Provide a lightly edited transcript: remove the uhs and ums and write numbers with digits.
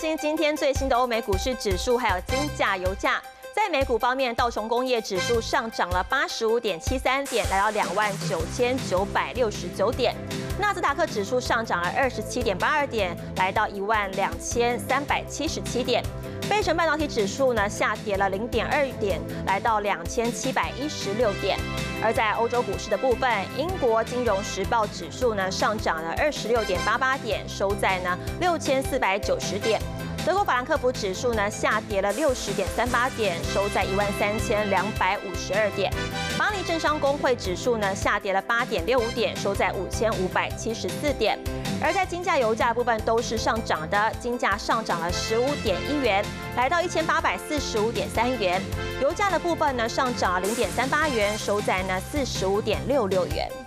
心今天最新的欧美股市指数，还有金价、油价。在美股方面，道琼工业指数上涨了85.73点，来到29969点；纳斯达克指数上涨了27.82点，来到12377点。费城半导体指数呢下跌了0.2点，来到2716点。而在欧洲股市的部分，英国金融时报指数呢上涨了26.88点，收在呢6490点。德国法兰克福指数呢下跌了60.38点，收在13252点。巴黎政商工会指数呢下跌了8.65点，收在5574点。而在金价、油价的部分都是上涨的，金价上涨了15.1元，来到1845.3元；油价的部分呢上涨了0.38元，收在呢45.66元。